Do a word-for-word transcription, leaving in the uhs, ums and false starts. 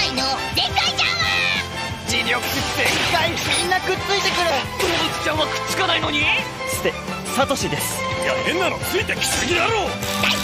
界の全開ちゃんは磁力全開。みんなくっついてくる。 動物ちゃんはくっつかないのに。 つてサトシです。 いや変なのついてきすぎだろ。 大